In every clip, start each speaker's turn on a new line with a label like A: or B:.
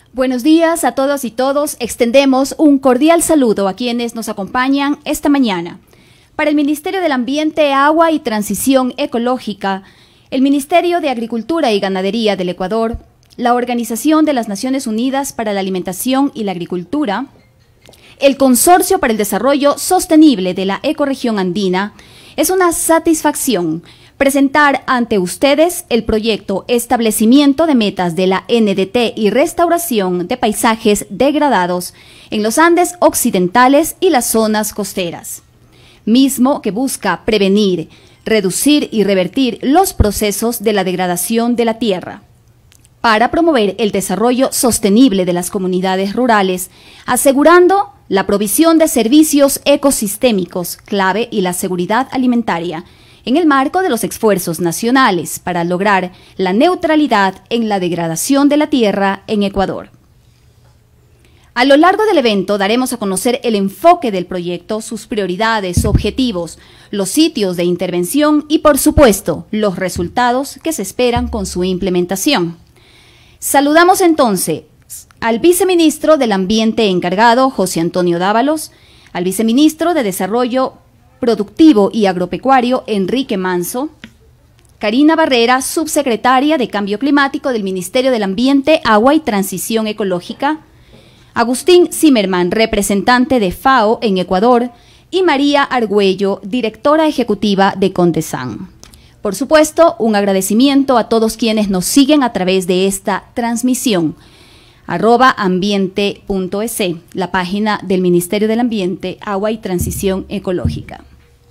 A: Buenos días a todos y todos. Extendemos un cordial saludo a quienes nos acompañan esta mañana. Para el Ministerio del Ambiente, Agua y Transición Ecológica, el Ministerio de Agricultura y Ganadería del Ecuador, la Organización de las Naciones Unidas para la Alimentación y la Agricultura, el Consorcio para el Desarrollo Sostenible de la Ecorregión Andina, es una satisfacción presentar ante ustedes el proyecto Establecimiento de Metas de la NDT y Restauración de Paisajes Degradados en los Andes Occidentales y las zonas costeras, mismo que busca prevenir, reducir y revertir los procesos de la degradación de la tierra, para promover el desarrollo sostenible de las comunidades rurales, asegurando la provisión de servicios ecosistémicos clave y la seguridad alimentaria, en el marco de los esfuerzos nacionales para lograr la neutralidad en la degradación de la tierra en Ecuador. A lo largo del evento daremos a conocer el enfoque del proyecto, sus prioridades, objetivos, los sitios de intervención y, por supuesto, los resultados que se esperan con su implementación. Saludamos entonces al viceministro del Ambiente encargado, José Antonio Dávalos, al viceministro de Desarrollo Productivo y Agropecuario, Enrique Manso, Karina Barrera, subsecretaria de Cambio Climático del Ministerio del Ambiente, Agua y Transición Ecológica, Agustín Zimmerman, representante de FAO en Ecuador, y María Argüello, directora ejecutiva de Condesan. Por supuesto, un agradecimiento a todos quienes nos siguen a través de esta transmisión, @ambiente.es, la página del Ministerio del Ambiente, Agua y Transición Ecológica.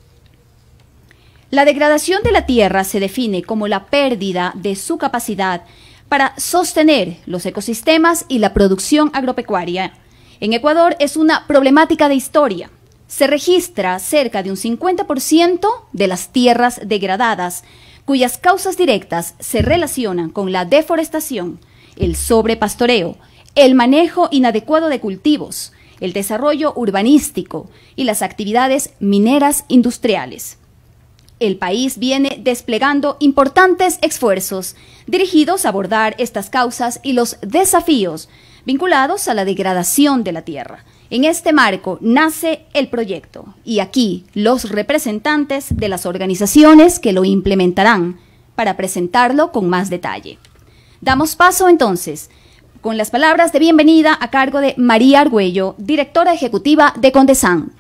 A: La degradación de la tierra se define como la pérdida de su capacidad para sostener los ecosistemas y la producción agropecuaria. En Ecuador es una problemática de historia. Se registra cerca de un 50% de las tierras degradadas, cuyas causas directas se relacionan con la deforestación, el sobrepastoreo, el manejo inadecuado de cultivos, el desarrollo urbanístico y las actividades mineras industriales. El país viene desplegando importantes esfuerzos dirigidos a abordar estas causas y los desafíos vinculados a la degradación de la tierra. En este marco nace el proyecto y aquí los representantes de las organizaciones que lo implementarán para presentarlo con más detalle. Damos paso entonces con las palabras de bienvenida a cargo de María Argüello, directora ejecutiva de Condesan.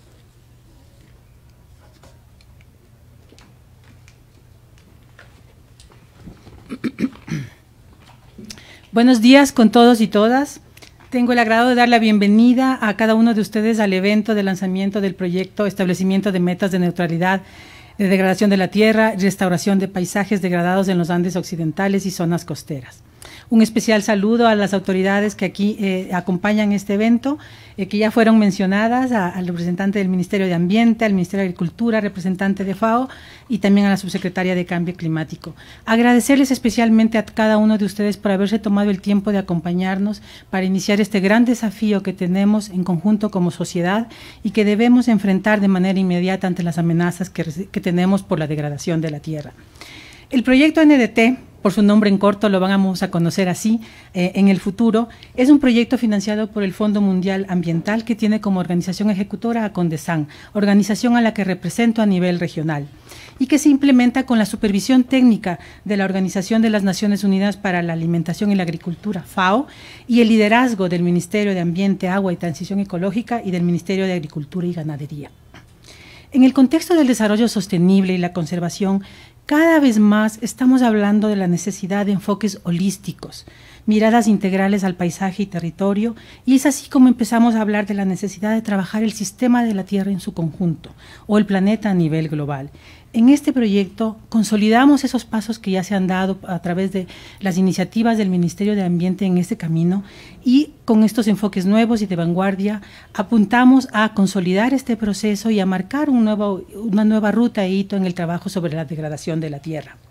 B: Buenos días con todos y todas. Tengo el agrado de dar la bienvenida a cada uno de ustedes al evento de lanzamiento del proyecto Establecimiento de Metas de Neutralidad de Degradación de la Tierra y Restauración de Paisajes Degradados en los Andes Occidentales y zonas costeras. Un especial saludo a las autoridades que aquí acompañan este evento, que ya fueron mencionadas, al representante del Ministerio de Ambiente, al Ministerio de Agricultura, representante de FAO y también a la subsecretaria de Cambio Climático. Agradecerles especialmente a cada uno de ustedes por haberse tomado el tiempo de acompañarnos para iniciar este gran desafío que tenemos en conjunto como sociedad y que debemos enfrentar de manera inmediata ante las amenazas que tenemos por la degradación de la tierra. El proyecto NDT, por su nombre en corto lo vamos a conocer así en el futuro, es un proyecto financiado por el Fondo Mundial Ambiental que tiene como organización ejecutora a Condesan, organización a la que represento a nivel regional, y que se implementa con la supervisión técnica de la Organización de las Naciones Unidas para la Alimentación y la Agricultura, FAO, y el liderazgo del Ministerio de Ambiente, Agua y Transición Ecológica y del Ministerio de Agricultura y Ganadería. En el contexto del desarrollo sostenible y la conservación, cada vez más estamos hablando de la necesidad de enfoques holísticos, miradas integrales al paisaje y territorio, y es así como empezamos a hablar de la necesidad de trabajar el sistema de la Tierra en su conjunto, o el planeta a nivel global. En este proyecto consolidamos esos pasos que ya se han dado a través de las iniciativas del Ministerio de Ambiente en este camino, y con estos enfoques nuevos y de vanguardia apuntamos a consolidar este proceso y a marcar una nueva ruta e hito en el trabajo sobre la degradación de la tierra.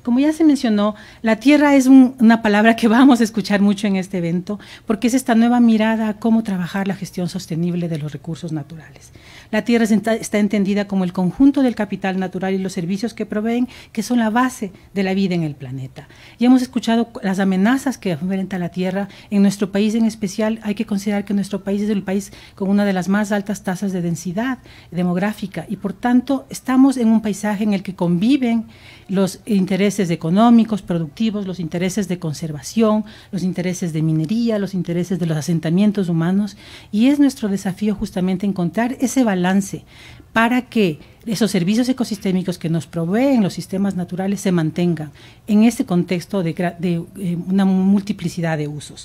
B: Como ya se mencionó, la tierra es una palabra que vamos a escuchar mucho en este evento, porque es esta nueva mirada a cómo trabajar la gestión sostenible de los recursos naturales. La tierra está entendida como el conjunto del capital natural y los servicios que proveen, que son la base de la vida en el planeta. Ya hemos escuchado las amenazas que enfrenta la tierra. En nuestro país en especial, hay que considerar que nuestro país es el país con una de las más altas tasas de densidad demográfica y por tanto estamos en un paisaje en el que conviven los intereses económicos, productivos, los intereses de conservación, los intereses de minería, los intereses de los asentamientos humanos, y es nuestro desafío justamente encontrar ese balance para que esos servicios ecosistémicos que nos proveen los sistemas naturales se mantengan en este contexto de una multiplicidad de usos.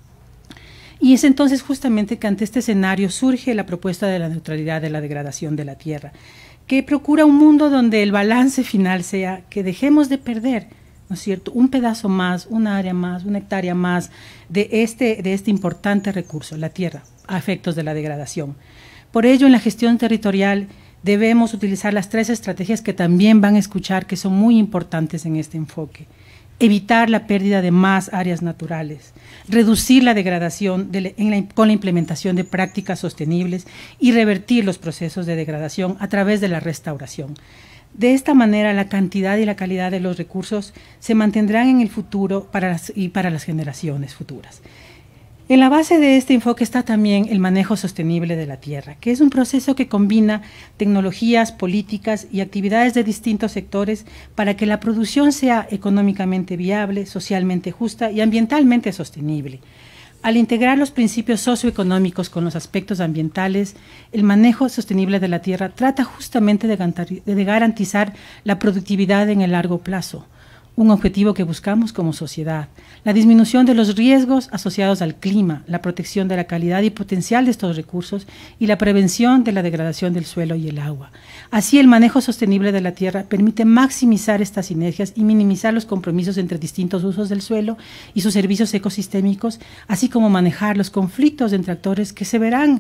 B: Y es entonces justamente que ante este escenario surge la propuesta de la neutralidad de la degradación de la tierra, que procura un mundo donde el balance final sea que dejemos de perder, ¿no es cierto?, un pedazo más, una área más, una hectárea más de este importante recurso, la tierra, a efectos de la degradación. Por ello, en la gestión territorial debemos utilizar las 3 estrategias que también van a escuchar, que son muy importantes en este enfoque. Evitar la pérdida de más áreas naturales, reducir la degradación con la implementación de prácticas sostenibles y revertir los procesos de degradación a través de la restauración. De esta manera, la cantidad y la calidad de los recursos se mantendrán en el futuro para las generaciones futuras. En la base de este enfoque está también el manejo sostenible de la tierra, que es un proceso que combina tecnologías, políticas y actividades de distintos sectores para que la producción sea económicamente viable, socialmente justa y ambientalmente sostenible. Al integrar los principios socioeconómicos con los aspectos ambientales, el manejo sostenible de la tierra trata justamente de garantizar la productividad en el largo plazo, un objetivo que buscamos como sociedad, la disminución de los riesgos asociados al clima, la protección de la calidad y potencial de estos recursos y la prevención de la degradación del suelo y el agua. Así, el manejo sostenible de la tierra permite maximizar estas sinergias y minimizar los compromisos entre distintos usos del suelo y sus servicios ecosistémicos, así como manejar los conflictos entre actores que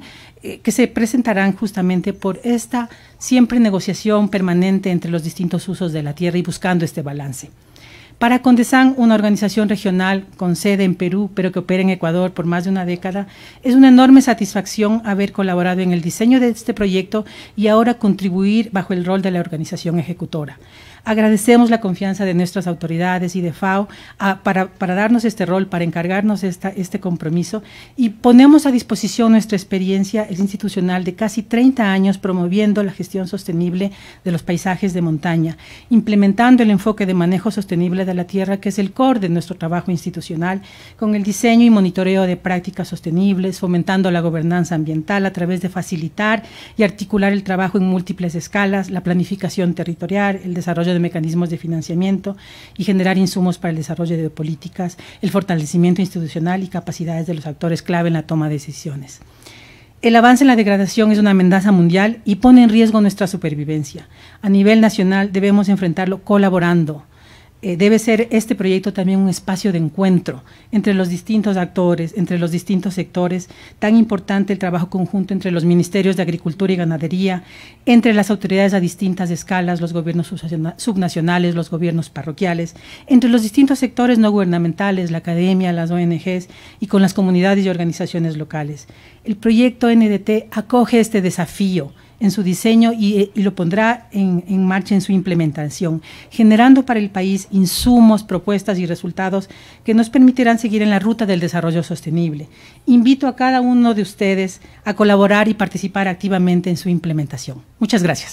B: se presentarán justamente por esta siempre negociación permanente entre los distintos usos de la tierra y buscando este balance. Para Condesan, una organización regional con sede en Perú, pero que opera en Ecuador por más de una década, es una enorme satisfacción haber colaborado en el diseño de este proyecto y ahora contribuir bajo el rol de la organización ejecutora. Agradecemos la confianza de nuestras autoridades y de FAO para darnos este rol, para encargarnos este compromiso, y ponemos a disposición nuestra experiencia institucional de casi 30 años promoviendo la gestión sostenible de los paisajes de montaña, implementando el enfoque de manejo sostenible de la tierra, que es el core de nuestro trabajo institucional, con el diseño y monitoreo de prácticas sostenibles, fomentando la gobernanza ambiental a través de facilitar y articular el trabajo en múltiples escalas, la planificación territorial, el desarrollo de mecanismos de financiamiento y generar insumos para el desarrollo de políticas, el fortalecimiento institucional y capacidades de los actores clave en la toma de decisiones. El avance en la degradación es una amenaza mundial y pone en riesgo nuestra supervivencia. A nivel nacional debemos enfrentarlo colaborando. Debe ser este proyecto también un espacio de encuentro entre los distintos actores, entre los distintos sectores, tan importante el trabajo conjunto entre los ministerios de Agricultura y Ganadería, entre las autoridades a distintas escalas, los gobiernos subnacionales, los gobiernos parroquiales, entre los distintos sectores no gubernamentales, la academia, las ONGs y con las comunidades y organizaciones locales. El proyecto NDT acoge este desafío en su diseño y lo pondrá en marcha en su implementación, generando para el país insumos, propuestas y resultados que nos permitirán seguir en la ruta del desarrollo sostenible. Invito a cada uno de ustedes a colaborar y participar activamente en su implementación. Muchas gracias.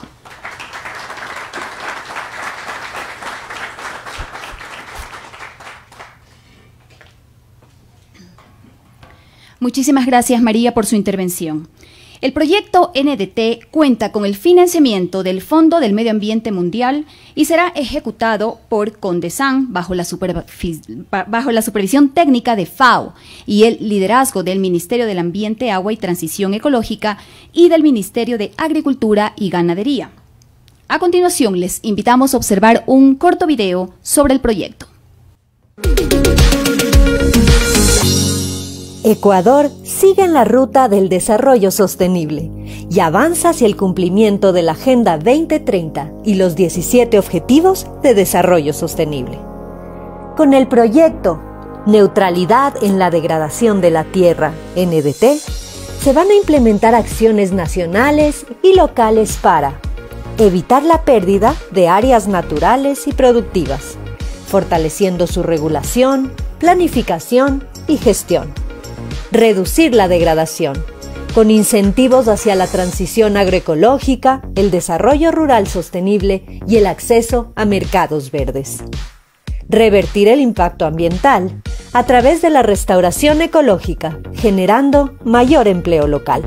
A: Muchísimas gracias, María, por su intervención. El proyecto NDT cuenta con el financiamiento del Fondo del Medio Ambiente Mundial y será ejecutado por Condesan bajo la supervisión técnica de FAO y el liderazgo del Ministerio del Ambiente, Agua y Transición Ecológica y del Ministerio de Agricultura y Ganadería. A continuación, les invitamos a observar un corto video sobre el proyecto.
C: Ecuador sigue en la ruta del desarrollo sostenible y avanza hacia el cumplimiento de la Agenda 2030 y los 17 Objetivos de Desarrollo Sostenible. Con el proyecto Neutralidad en la Degradación de la Tierra, NDT, se van a implementar acciones nacionales y locales para evitar la pérdida de áreas naturales y productivas, fortaleciendo su regulación, planificación y gestión. Reducir la degradación, con incentivos hacia la transición agroecológica, el desarrollo rural sostenible y el acceso a mercados verdes. Revertir el impacto ambiental a través de la restauración ecológica, generando mayor empleo local.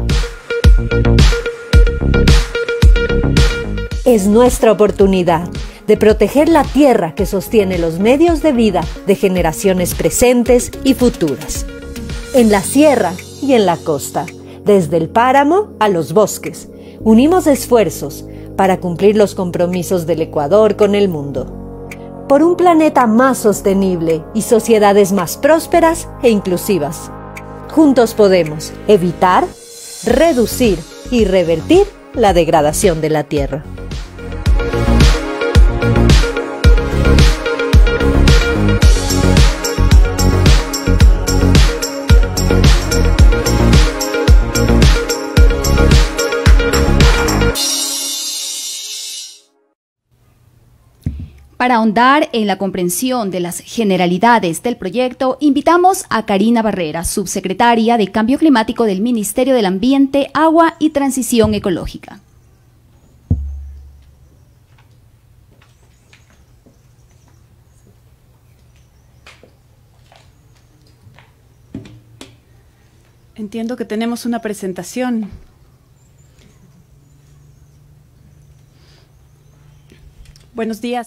C: Es nuestra oportunidad de proteger la tierra que sostiene los medios de vida de generaciones presentes y futuras. En la sierra y en la costa, desde el páramo a los bosques, unimos esfuerzos para cumplir los compromisos del Ecuador con el mundo. Por un planeta más sostenible y sociedades más prósperas e inclusivas. Juntos podemos evitar, reducir y revertir la degradación de la tierra.
A: Para ahondar en la comprensión de las generalidades del proyecto, invitamos a Karina Barrera, subsecretaria de Cambio Climático del Ministerio del Ambiente, Agua y Transición Ecológica.
D: Entiendo que tenemos una presentación. Buenos días.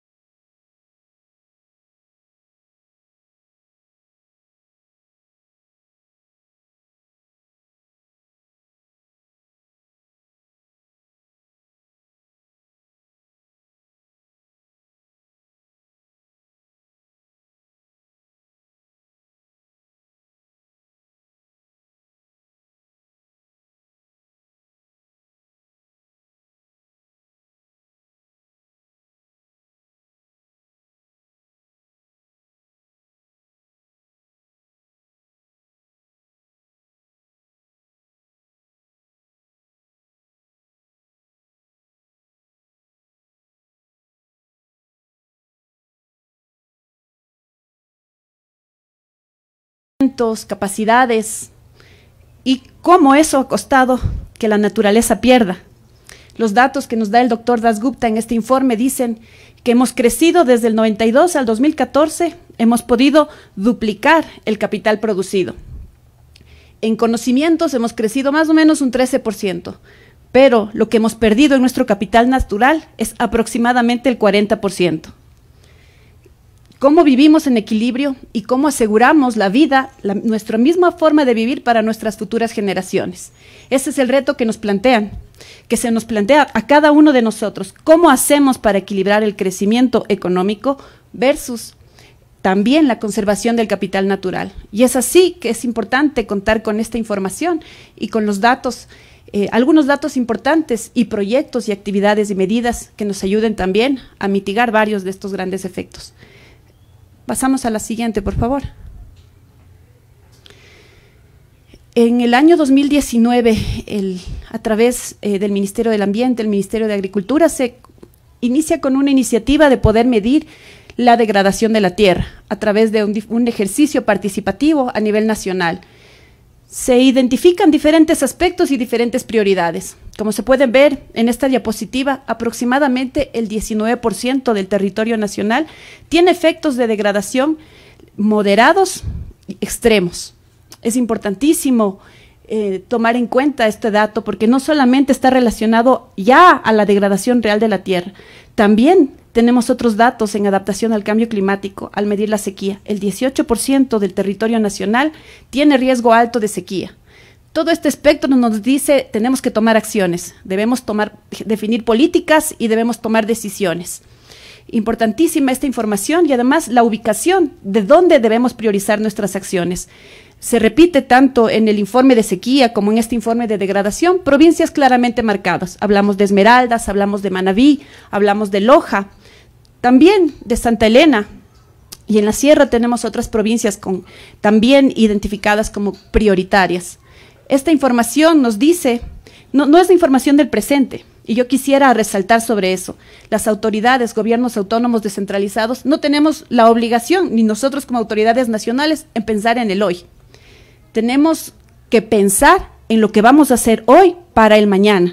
D: Capacidades y cómo eso ha costado que la naturaleza pierda. Los datos que nos da el doctor Dasgupta en este informe dicen que hemos crecido desde el 92 al 2014, hemos podido duplicar el capital producido. En conocimientos hemos crecido más o menos un 13%, pero lo que hemos perdido en nuestro capital natural es aproximadamente el 40%. Cómo vivimos en equilibrio y cómo aseguramos la vida, nuestra misma forma de vivir para nuestras futuras generaciones. Ese es el reto que nos plantean, que se nos plantea a cada uno de nosotros. ¿Cómo hacemos para equilibrar el crecimiento económico versus también la conservación del capital natural? Y es así que es importante contar con esta información y con los datos, algunos datos importantes y proyectos y actividades y medidas que nos ayuden también a mitigar varios de estos grandes efectos. Pasamos a la siguiente, por favor. En el año 2019, a través del Ministerio del Ambiente, el Ministerio de Agricultura, se inicia con una iniciativa de poder medir la degradación de la tierra a través de un ejercicio participativo a nivel nacional. Se identifican diferentes aspectos y diferentes prioridades. Como se puede ver en esta diapositiva, aproximadamente el 19% del territorio nacional tiene efectos de degradación moderados y extremos. Es importantísimo tomar en cuenta este dato porque no solamente está relacionado ya a la degradación real de la tierra, también tenemos otros datos en adaptación al cambio climático al medir la sequía. El 18% del territorio nacional tiene riesgo alto de sequía. Todo este espectro nos dice tenemos que tomar acciones, debemos definir políticas y debemos tomar decisiones. Importantísima esta información y además la ubicación de dónde debemos priorizar nuestras acciones. se repite tanto en el informe de sequía como en este informe de degradación, provincias claramente marcadas. Hablamos de Esmeraldas, hablamos de Manabí, hablamos de Loja, también de Santa Elena, y en la sierra tenemos otras provincias también identificadas como prioritarias. Esta información nos dice, no es la información del presente, y yo quisiera resaltar sobre eso. Las autoridades, gobiernos autónomos descentralizados, no tenemos la obligación, ni nosotros como autoridades nacionales, en pensar en el hoy. Tenemos que pensar en lo que vamos a hacer hoy para el mañana.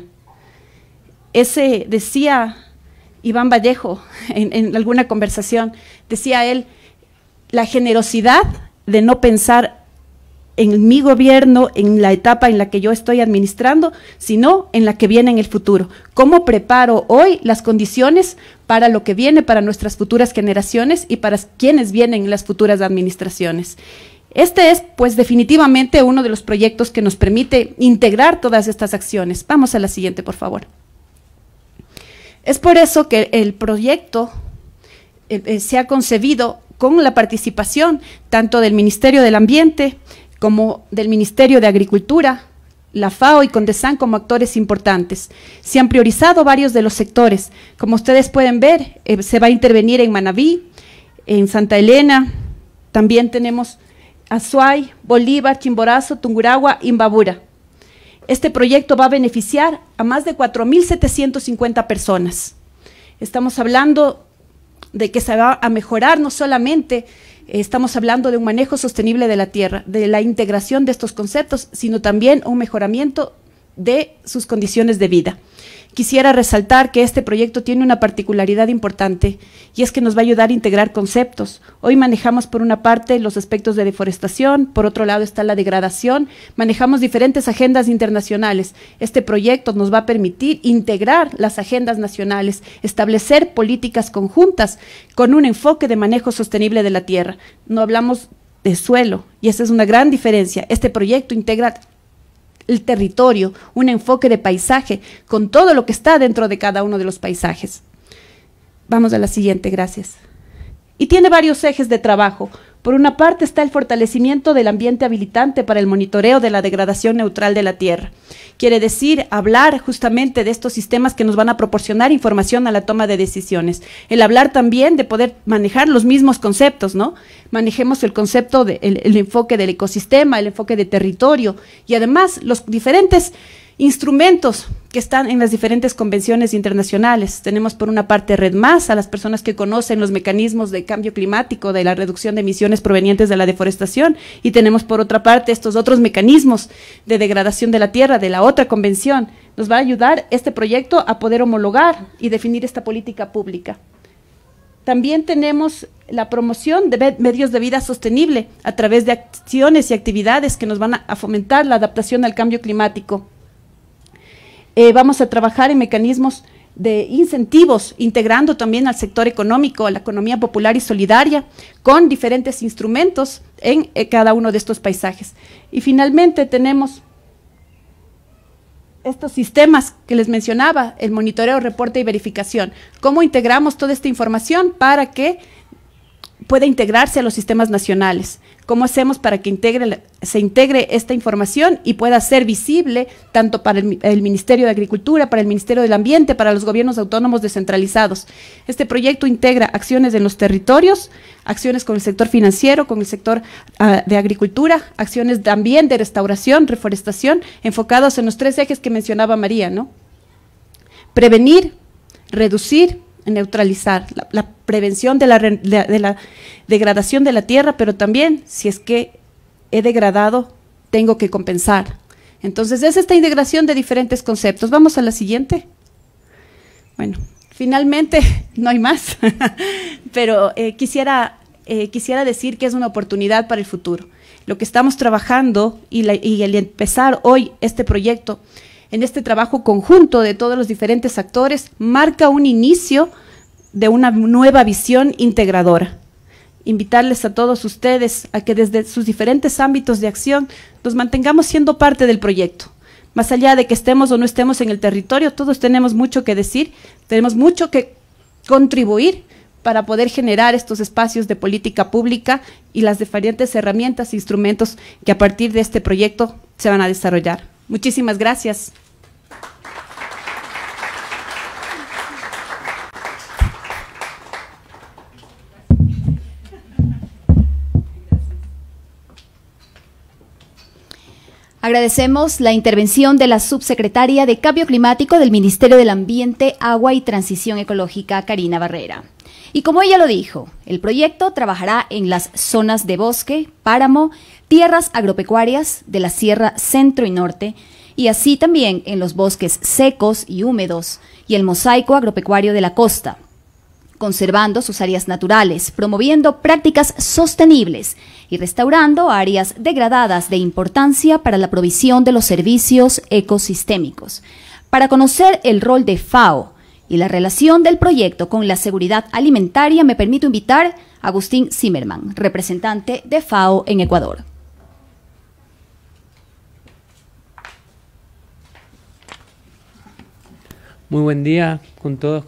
D: Ese decía Iván Vallejo en alguna conversación, decía él, la generosidad de no pensar en mi gobierno, en la etapa en la que yo estoy administrando, sino en la que viene en el futuro. ¿Cómo preparo hoy las condiciones para lo que viene, para nuestras futuras generaciones y para quienes vienen en las futuras administraciones? Este es, pues, definitivamente uno de los proyectos que nos permite integrar todas estas acciones. Vamos a la siguiente, por favor. Es por eso que el proyecto se ha concebido con la participación tanto del Ministerio del Ambiente como del Ministerio de Agricultura, la FAO y Condesan como actores importantes. Se han priorizado varios de los sectores. Como ustedes pueden ver, se va a intervenir en Manabí, en Santa Elena, también tenemos Azuay, Bolívar, Chimborazo, Tungurahua, Imbabura. Este proyecto va a beneficiar a más de 4.750 personas. Estamos hablando de que se va a mejorar no solamente, estamos hablando de un manejo sostenible de la tierra, de la integración de estos conceptos, sino también un mejoramiento de sus condiciones de vida. Quisiera resaltar que este proyecto tiene una particularidad importante y es que nos va a ayudar a integrar conceptos. Hoy manejamos por una parte los aspectos de deforestación, por otro lado está la degradación, manejamos diferentes agendas internacionales. Este proyecto nos va a permitir integrar las agendas nacionales, establecer políticas conjuntas con un enfoque de manejo sostenible de la tierra. No hablamos de suelo y esa es una gran diferencia. Este proyecto integra el territorio, un enfoque de paisaje, con todo lo que está dentro de cada uno de los paisajes. Vamos a la siguiente, gracias. Y tiene varios ejes de trabajo. Por una parte está el fortalecimiento del ambiente habilitante para el monitoreo de la degradación neutral de la tierra. Quiere decir, hablar justamente de estos sistemas que nos van a proporcionar información a la toma de decisiones. El hablar también de poder manejar los mismos conceptos, ¿no? Manejemos el concepto el enfoque del ecosistema, el enfoque de territorio y además los diferentes instrumentos que están en las diferentes convenciones internacionales. Tenemos por una parte REDMAS, a las personas que conocen los mecanismos de cambio climático, de la reducción de emisiones provenientes de la deforestación, y tenemos por otra parte estos otros mecanismos de degradación de la tierra de la otra convención. Nos va a ayudar este proyecto a poder homologar y definir esta política pública. También tenemos la promoción de medios de vida sostenible a través de acciones y actividades que nos van a fomentar la adaptación al cambio climático. Vamos a trabajar en mecanismos de incentivos, integrando también al sector económico, a la economía popular y solidaria, con diferentes instrumentos en cada uno de estos paisajes. Y finalmente tenemos estos sistemas que les mencionaba, el monitoreo, reporte y verificación. ¿Cómo integramos toda esta información para que pueda integrarse a los sistemas nacionales? ¿Cómo hacemos para que se integre esta información y pueda ser visible tanto para el Ministerio de Agricultura, para el Ministerio del Ambiente, para los gobiernos autónomos descentralizados? Este proyecto integra acciones en los territorios, acciones con el sector financiero, con el sector de agricultura, acciones también de restauración, reforestación, enfocados en los tres ejes que mencionaba María, ¿no? Prevenir, reducir, neutralizar, la prevención de la degradación de la tierra, pero también, si es que he degradado, tengo que compensar. Entonces, es esta integración de diferentes conceptos. Vamos a la siguiente. Bueno, finalmente, no hay más, pero quisiera decir que es una oportunidad para el futuro. Lo que estamos trabajando y el empezar hoy este proyecto, en este trabajo conjunto de todos los diferentes actores, marca un inicio de una nueva visión integradora. Invitarles a todos ustedes a que desde sus diferentes ámbitos de acción nos mantengamos siendo parte del proyecto. Más allá de que estemos o no estemos en el territorio, todos tenemos mucho que decir, tenemos mucho que contribuir para poder generar estos espacios de política pública y las diferentes herramientas e instrumentos que a partir de este proyecto se van a desarrollar. Muchísimas gracias.
A: Agradecemos la intervención de la subsecretaria de Cambio Climático del Ministerio del Ambiente, Agua y Transición Ecológica, Karina Barrera. Y como ella lo dijo, el proyecto trabajará en las zonas de bosque, páramo, tierras agropecuarias de la Sierra Centro y Norte, y así también en los bosques secos y húmedos y el mosaico agropecuario de la costa, conservando sus áreas naturales, promoviendo prácticas sostenibles y restaurando áreas degradadas de importancia para la provisión de los servicios ecosistémicos. Para conocer el rol de FAO y la relación del proyecto con la seguridad alimentaria, me permito invitar a Agustín Zimmerman, representante de FAO en Ecuador.
E: Muy buen día con todos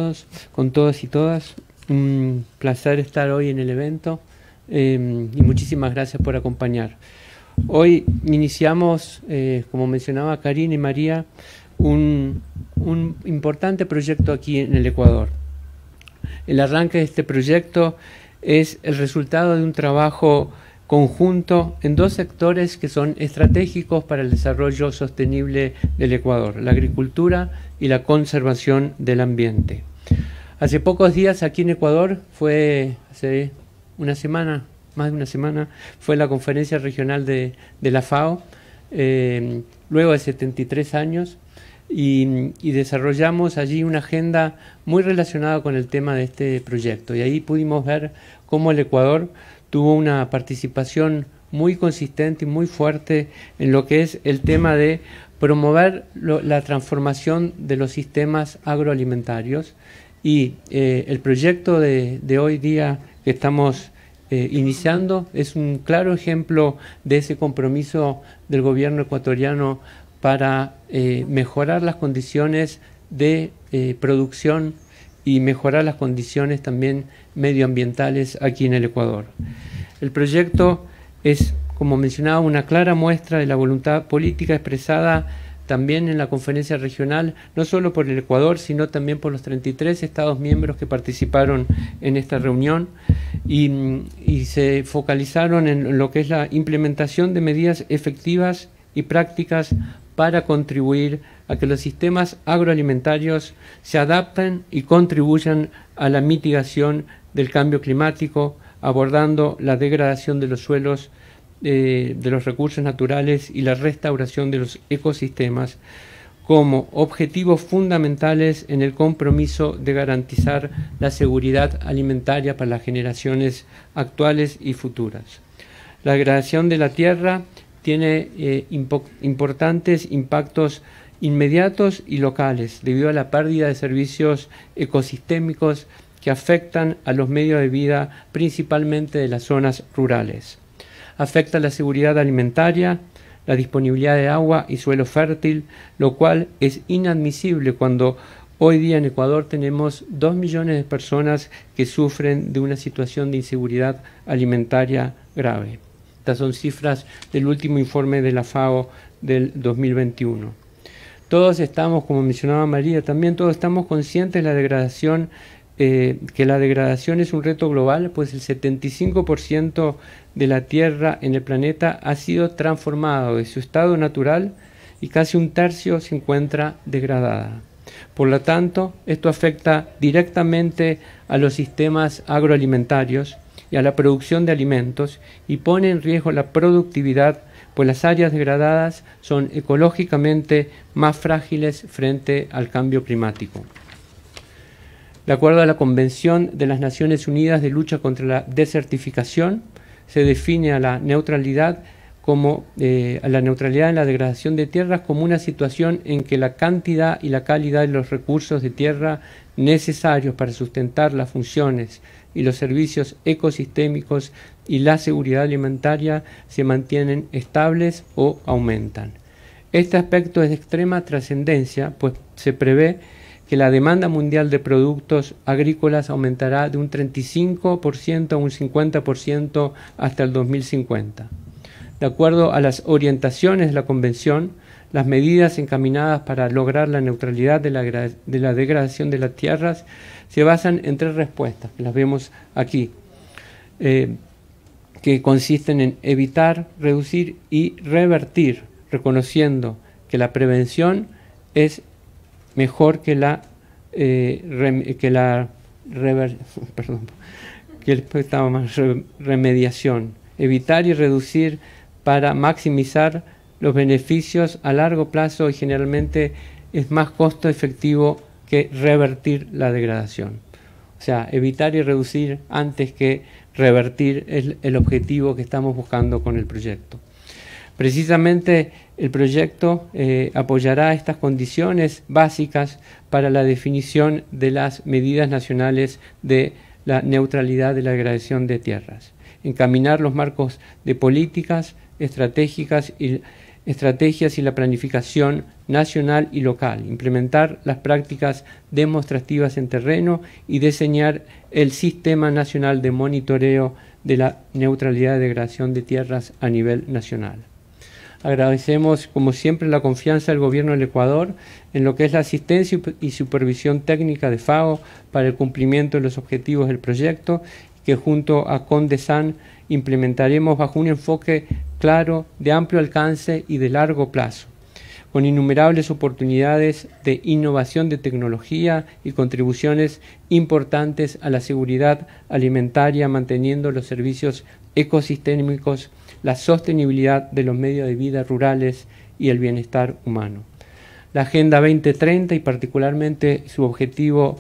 E: y todas. Un placer estar hoy en el evento y muchísimas gracias por acompañar. Hoy iniciamos, como mencionaba Karina y María, un importante proyecto aquí en el Ecuador. El arranque de este proyecto es el resultado de un trabajo conjunto en dos sectores que son estratégicos para el desarrollo sostenible del Ecuador, la agricultura y la conservación del ambiente. Hace pocos días aquí en Ecuador, hace una semana, más de una semana, fue la conferencia regional de la FAO, luego de 73 años, y desarrollamos allí una agenda muy relacionada con el tema de este proyecto. Y ahí pudimos ver cómo el Ecuador tuvo una participación muy consistente y muy fuerte en lo que es el tema de promover la transformación de los sistemas agroalimentarios, y el proyecto de hoy día que estamos iniciando es un claro ejemplo de ese compromiso del gobierno ecuatoriano para mejorar las condiciones de producción y mejorar las condiciones también medioambientales aquí en el Ecuador. El proyecto es, como mencionaba, una clara muestra de la voluntad política expresada también en la conferencia regional, no solo por el Ecuador, sino también por los 33 Estados miembros que participaron en esta reunión, y se focalizaron en lo que es la implementación de medidas efectivas y prácticas para contribuir a que los sistemas agroalimentarios se adapten y contribuyan a la mitigación del cambio climático, abordando la degradación de los suelos, de los recursos naturales y la restauración de los ecosistemas como objetivos fundamentales en el compromiso de garantizar la seguridad alimentaria para las generaciones actuales y futuras. La degradación de la tierra tiene importantes impactos inmediatos y locales debido a la pérdida de servicios ecosistémicos que afectan a los medios de vida, principalmente de las zonas rurales. Afecta la seguridad alimentaria, la disponibilidad de agua y suelo fértil, lo cual es inadmisible cuando hoy día en Ecuador tenemos 2 millones de personas que sufren de una situación de inseguridad alimentaria grave. Estas son cifras del último informe de la FAO del 2021. Todos estamos, como mencionaba María, también todos estamos conscientes de la degradación, que la degradación es un reto global, pues el 75% de la Tierra en el planeta ha sido transformado de su estado natural y casi un tercio se encuentra degradada. Por lo tanto, esto afecta directamente a los sistemas agroalimentarios y a la producción de alimentos y pone en riesgo la productividad, pues las áreas degradadas son ecológicamente más frágiles frente al cambio climático. De acuerdo a la Convención de las Naciones Unidas de Lucha contra la Desertificación, se define a la neutralidad en la degradación de tierras como una situación en que la cantidad y la calidad de los recursos de tierra necesarios para sustentar las funciones y los servicios ecosistémicos y la seguridad alimentaria se mantienen estables o aumentan. Este aspecto es de extrema trascendencia, pues se prevé que la demanda mundial de productos agrícolas aumentará de un 35% a un 50% hasta el 2050. De acuerdo a las orientaciones de la Convención, las medidas encaminadas para lograr la neutralidad de la degradación de las tierras se basan en 3 respuestas, que las vemos aquí, que consisten en evitar, reducir y revertir, reconociendo que la prevención es mejor que la remediación. Evitar y reducir para maximizar los beneficios a largo plazo, y generalmente es más costo efectivo que revertir la degradación. O sea, evitar y reducir antes que revertir es el objetivo que estamos buscando con el proyecto. Precisamente el proyecto apoyará estas condiciones básicas para la definición de las medidas nacionales de la neutralidad de la degradación de tierras, encaminar los marcos de políticas estratégias y la planificación nacional y local, implementar las prácticas demostrativas en terreno y diseñar el Sistema Nacional de Monitoreo de la Neutralidad de Degradación de Tierras a nivel nacional. Agradecemos, como siempre, la confianza del Gobierno del Ecuador en lo que es la asistencia y supervisión técnica de FAO para el cumplimiento de los objetivos del proyecto, que junto a CONDESAN implementaremos bajo un enfoque claro, de amplio alcance y de largo plazo, con innumerables oportunidades de innovación de tecnología y contribuciones importantes a la seguridad alimentaria, manteniendo los servicios ecosistémicos, la sostenibilidad de los medios de vida rurales y el bienestar humano. La Agenda 2030 y particularmente su objetivo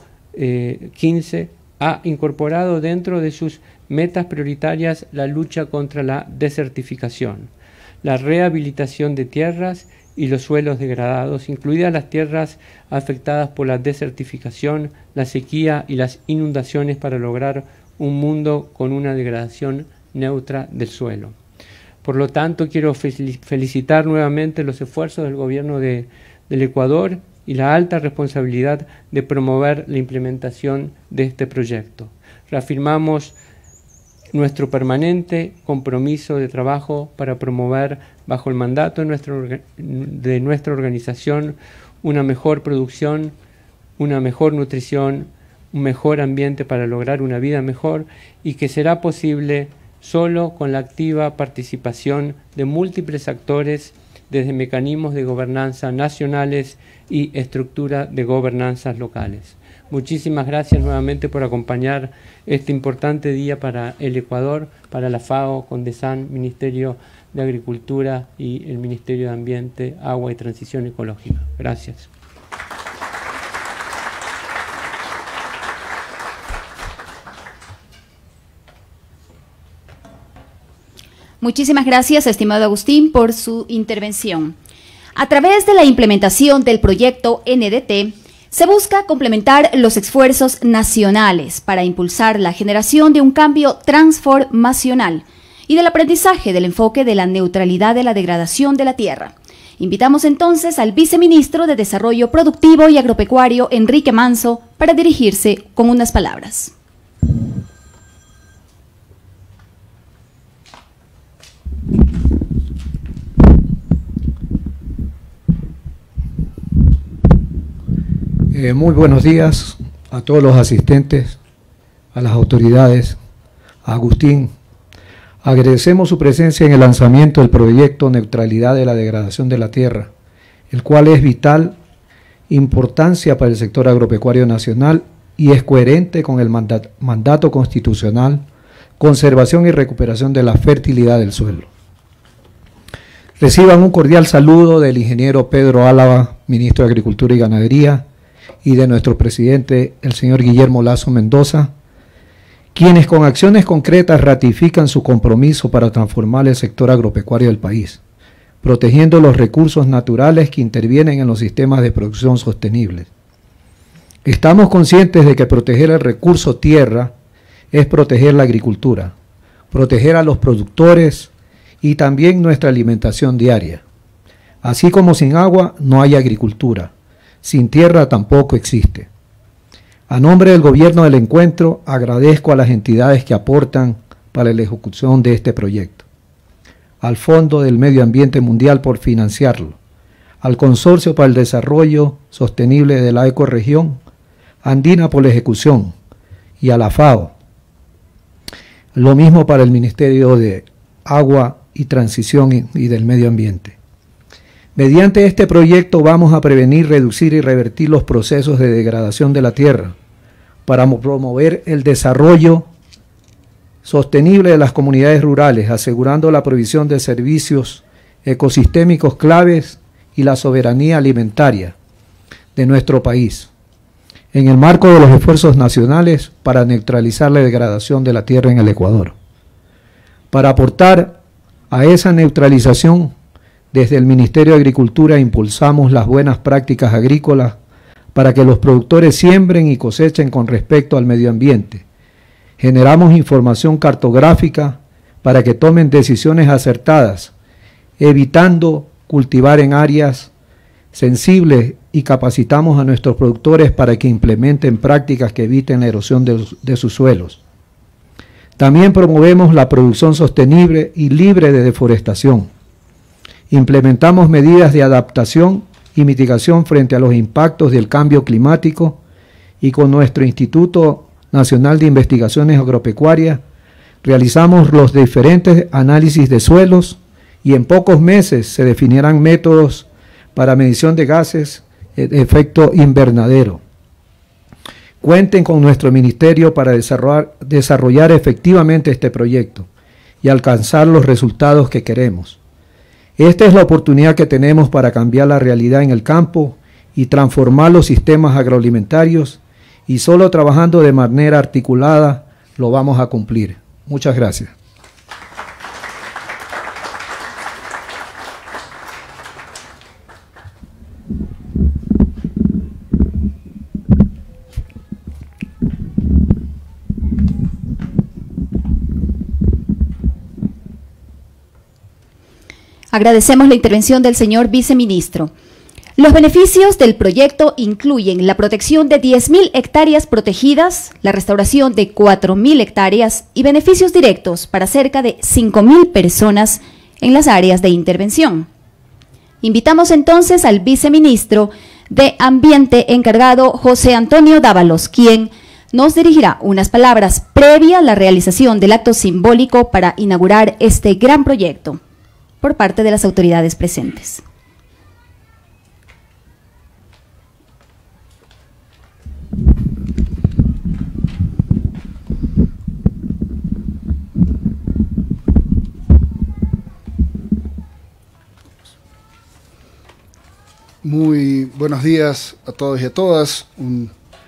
E: 15 ha incorporado dentro de sus metas prioritarias la lucha contra la desertificación, la rehabilitación de tierras y los suelos degradados, incluidas las tierras afectadas por la desertificación, la sequía y las inundaciones, para lograr un mundo con una degradación neutra del suelo. Por lo tanto, quiero felicitar nuevamente los esfuerzos del Gobierno del Ecuador y la alta responsabilidad de promover la implementación de este proyecto. Reafirmamos nuestro permanente compromiso de trabajo para promover, bajo el mandato de nuestra organización, una mejor producción, una mejor nutrición, un mejor ambiente para lograr una vida mejor, y que será posible solo con la activa participación de múltiples actores, desde mecanismos de gobernanza nacionales y estructura de gobernanzas locales. Muchísimas gracias nuevamente por acompañar este importante día para el Ecuador, para la FAO, CONDESAN, Ministerio de Agricultura y el Ministerio de Ambiente, Agua y Transición Ecológica. Gracias.
A: Muchísimas gracias, estimado Agustín, por su intervención. A través de la implementación del proyecto NDT, se busca complementar los esfuerzos nacionales para impulsar la generación de un cambio transformacional y del aprendizaje del enfoque de la neutralidad de la degradación de la tierra. Invitamos entonces al viceministro de Desarrollo Productivo y Agropecuario, Enrique Manso, para dirigirse con unas palabras.
F: Muy buenos días a todos los asistentes, a las autoridades, a Agustín. Agradecemos su presencia en el lanzamiento del proyecto Neutralidad de la Degradación de la Tierra, el cual es vital importancia para el sector agropecuario nacional y es coherente con el mandato constitucional, conservación y recuperación de la fertilidad del suelo. Reciban un cordial saludo del ingeniero Pedro Álava, ministro de Agricultura y Ganadería, y de nuestro presidente, el señor Guillermo Lazo Mendoza, quienes con acciones concretas ratifican su compromiso para transformar el sector agropecuario del país, protegiendo los recursos naturales que intervienen en los sistemas de producción sostenibles. Estamos conscientes de que proteger el recurso tierra es proteger la agricultura, proteger a los productores y también nuestra alimentación diaria. Así como sin agua no hay agricultura. sin tierra tampoco existe. A nombre del gobierno del encuentro, agradezco a las entidades que aportan para la ejecución de este proyecto, al Fondo del Medio Ambiente Mundial por financiarlo, al Consorcio para el Desarrollo Sostenible de la Ecorregión Andina por la ejecución y a la FAO. Lo mismo para el Ministerio de Agua y Transición y del Medio Ambiente. Mediante este proyecto vamos a prevenir, reducir y revertir los procesos de degradación de la tierra para promover el desarrollo sostenible de las comunidades rurales, asegurando la provisión de servicios ecosistémicos claves y la soberanía alimentaria de nuestro país, en el marco de los esfuerzos nacionales para neutralizar la degradación de la tierra en el Ecuador. Para aportar a esa neutralización, desde el Ministerio de Agricultura impulsamos las buenas prácticas agrícolas para que los productores siembren y cosechen con respecto al medio ambiente. Generamos información cartográfica para que tomen decisiones acertadas, evitando cultivar en áreas sensibles, y capacitamos a nuestros productores para que implementen prácticas que eviten la erosión de sus suelos. También promovemos la producción sostenible y libre de deforestación. Implementamos medidas de adaptación y mitigación frente a los impactos del cambio climático y con nuestro Instituto Nacional de Investigaciones Agropecuarias realizamos los diferentes análisis de suelos y en pocos meses se definirán métodos para medición de gases de efecto invernadero. Cuenten con nuestro ministerio para desarrollar efectivamente este proyecto y alcanzar los resultados que queremos. Esta es la oportunidad que tenemos para cambiar la realidad en el campo y transformar los sistemas agroalimentarios, y solo trabajando de manera articulada lo vamos a cumplir. Muchas gracias.
A: Agradecemos la intervención del señor viceministro. Los beneficios del proyecto incluyen la protección de 10.000 hectáreas protegidas, la restauración de 4.000 hectáreas y beneficios directos para cerca de 5.000 personas en las áreas de intervención. Invitamos entonces al viceministro de Ambiente encargado, José Antonio Dávalos, quien nos dirigirá unas palabras previa a la realización del acto simbólico para inaugurar este gran proyecto por parte de las autoridades presentes.
G: Muy buenos días a todos y a todas. Un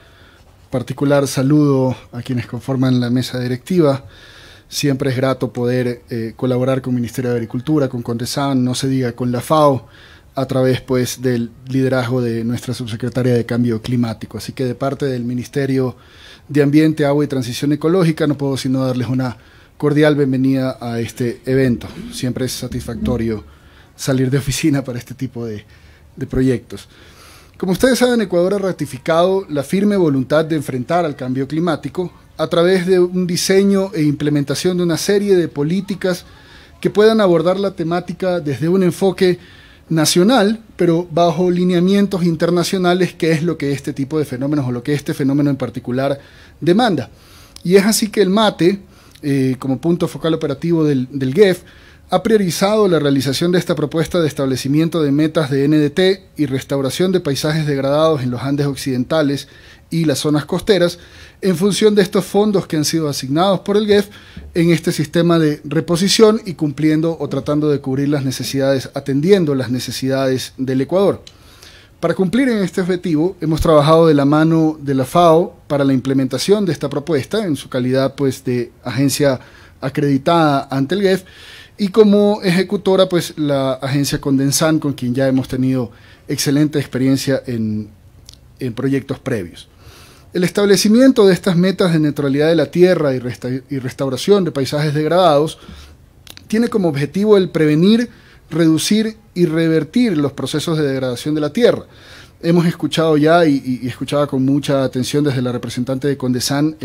G: particular saludo a quienes conforman la mesa directiva. Siempre es grato poder colaborar con el Ministerio de Agricultura, con CONDESAN, no se diga con la FAO, a través pues del liderazgo de nuestra subsecretaria de Cambio Climático. Así que de parte del Ministerio de Ambiente, Agua y Transición Ecológica no puedo sino darles una cordial bienvenida a este evento. Siempre es satisfactorio salir de oficina para este tipo de proyectos. Como ustedes saben, Ecuador ha ratificado la firme voluntad de enfrentar al cambio climático a través de un diseño e implementación de una serie de políticas que puedan abordar la temática desde un enfoque nacional, pero bajo lineamientos internacionales, que es lo que este tipo de fenómenos o lo que este fenómeno en particular demanda. Y es así que el MATE, como punto focal operativo del GEF, ha priorizado la realización de esta propuesta de establecimiento de metas de NDT y restauración de paisajes degradados en los Andes occidentales y las zonas costeras en función de estos fondos que han sido asignados por el GEF en este sistema de reposición y cumpliendo o tratando de cubrir las necesidades, atendiendo las necesidades del Ecuador. Para cumplir en este objetivo, hemos trabajado de la mano de la FAO para la implementación de esta propuesta en su calidad pues, de agencia acreditada ante el GEF, y como ejecutora, pues la agencia CONDESAN, con quien ya hemos tenido excelente experiencia en proyectos previos. El establecimiento de estas metas de neutralidad de la tierra y restauración de paisajes degradados tiene como objetivo el prevenir, reducir y revertir los procesos de degradación de la tierra, hemos escuchado ya y escuchaba con mucha atención desde la representante de Condesan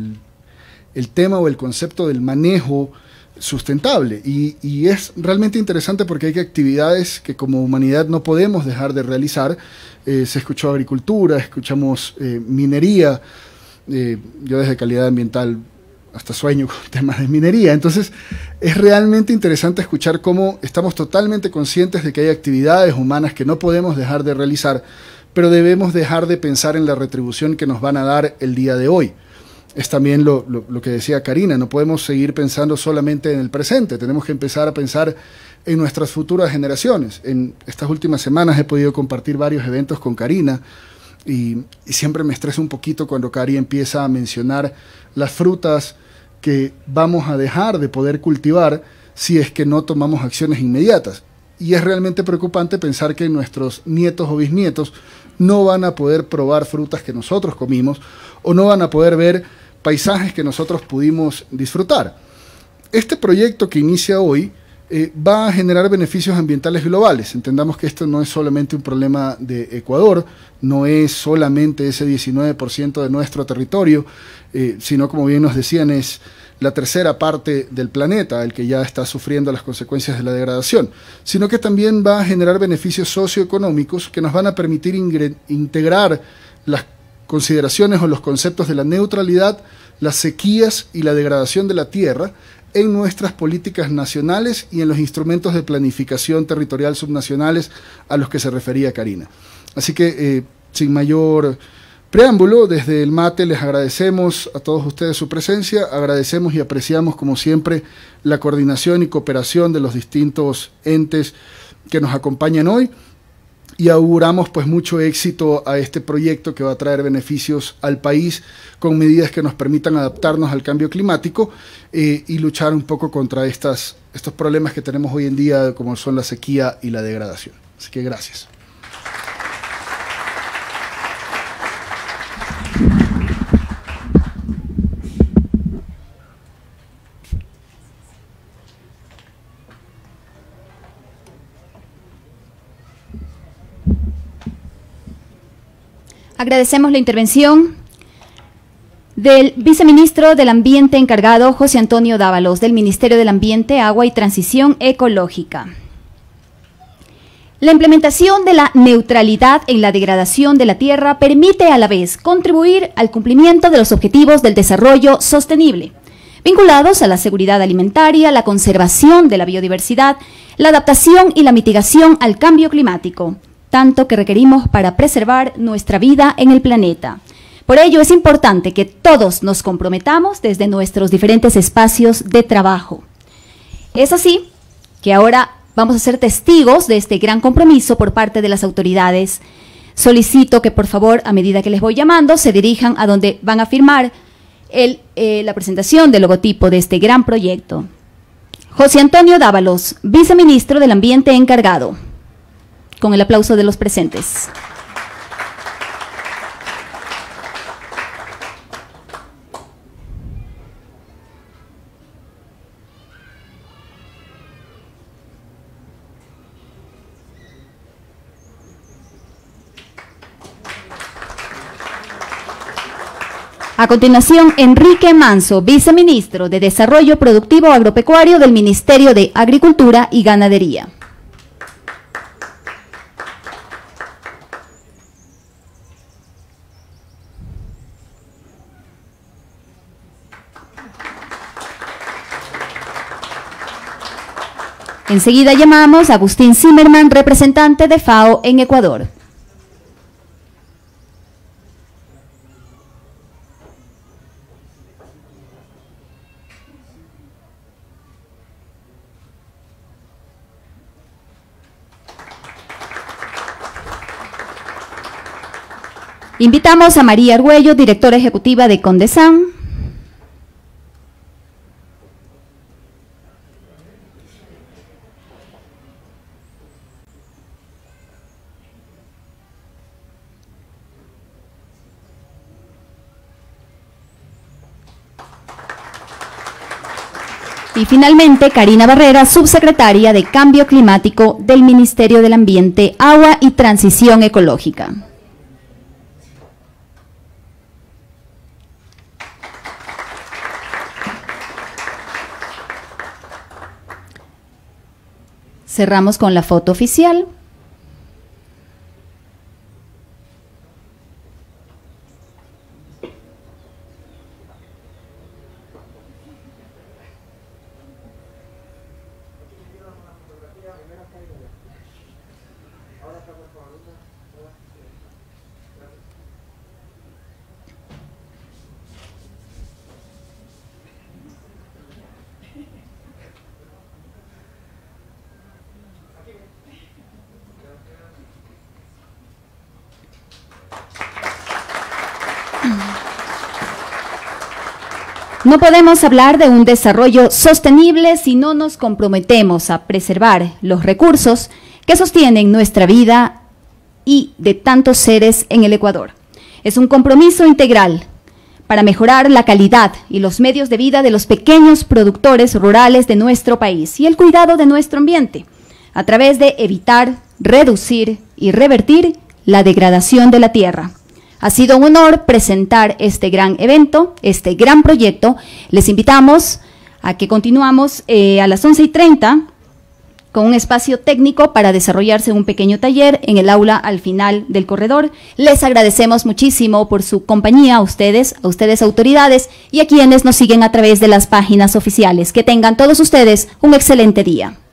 G: el tema o el concepto del manejo sustentable, y es realmente interesante porque hay actividades que como humanidad no podemos dejar de realizar. Se escuchó agricultura, escuchamos minería, yo desde calidad ambiental hasta sueño con temas de minería. Entonces es realmente interesante escuchar cómo estamos totalmente conscientes de que hay actividades humanas que no podemos dejar de realizar, pero debemos dejar de pensar en la retribución que nos van a dar el día de hoy. Es también lo que decía Karina, no podemos seguir pensando solamente en el presente, tenemos que empezar a pensar en nuestras futuras generaciones. En estas últimas semanas he podido compartir varios eventos con Karina y siempre me estresa un poquito cuando Cari empieza a mencionar las frutas que vamos a dejar de poder cultivar si es que no tomamos acciones inmediatas. Y es realmente preocupante pensar que nuestros nietos o bisnietos no van a poder probar frutas que nosotros comimos o no van a poder ver paisajes que nosotros pudimos disfrutar. Este proyecto que inicia hoy va a generar beneficios ambientales globales. Entendamos que esto no es solamente un problema de Ecuador, no es solamente ese 19% de nuestro territorio, sino, como bien nos decían, es la tercera parte del planeta el que ya está sufriendo las consecuencias de la degradación, sino que también va a generar beneficios socioeconómicos que nos van a permitir integrar las consideraciones o los conceptos de la neutralidad, las sequías y la degradación de la tierra en nuestras políticas nacionales y en los instrumentos de planificación territorial subnacionales a los que se refería Karina. Así que, sin mayor preámbulo, desde el MATE les agradecemos a todos ustedes su presencia, agradecemos y apreciamos como siempre la coordinación y cooperación de los distintos entes que nos acompañan hoy, y auguramos pues mucho éxito a este proyecto que va a traer beneficios al país con medidas que nos permitan adaptarnos al cambio climático y luchar un poco contra estos problemas que tenemos hoy en día, como son la sequía y la degradación. Así que gracias.
A: Agradecemos la intervención del viceministro del Ambiente encargado, José Antonio Dávalos, del Ministerio del Ambiente, Agua y Transición Ecológica. La implementación de la neutralidad en la degradación de la tierra permite a la vez contribuir al cumplimiento de los objetivos del desarrollo sostenible, vinculados a la seguridad alimentaria, la conservación de la biodiversidad, la adaptación y la mitigación al cambio climático, tanto que requerimos para preservar nuestra vida en el planeta. Por ello es importante que todos nos comprometamos desde nuestros diferentes espacios de trabajo. Es así que ahora vamos a ser testigos de este gran compromiso por parte de las autoridades. Solicito que por favor, a medida que les voy llamando, se dirijan a donde van a firmar la presentación del logotipo de este gran proyecto. José Antonio Dávalos, viceministro del Ambiente encargado. Con el aplauso de los presentes. A continuación, Enrique Manso, viceministro de Desarrollo Productivo Agropecuario del Ministerio de Agricultura y Ganadería. Enseguida llamamos a Agustín Zimmerman, representante de FAO en Ecuador. Invitamos a María Argüello, directora ejecutiva de Condesan. Y finalmente, Karina Barrera, subsecretaria de Cambio Climático del Ministerio del Ambiente, Agua y Transición Ecológica. Cerramos con la foto oficial. No podemos hablar de un desarrollo sostenible si no nos comprometemos a preservar los recursos que sostienen nuestra vida y de tantos seres en el Ecuador. Es un compromiso integral para mejorar la calidad y los medios de vida de los pequeños productores rurales de nuestro país y el cuidado de nuestro ambiente, a través de evitar, reducir y revertir la degradación de la tierra. Ha sido un honor presentar este gran evento, este gran proyecto. Les invitamos a que continuamos a las 11:30 con un espacio técnico para desarrollarse un pequeño taller en el aula al final del corredor. Les agradecemos muchísimo por su compañía, a ustedes autoridades y a quienes nos siguen a través de las páginas oficiales. Que tengan todos ustedes un excelente día.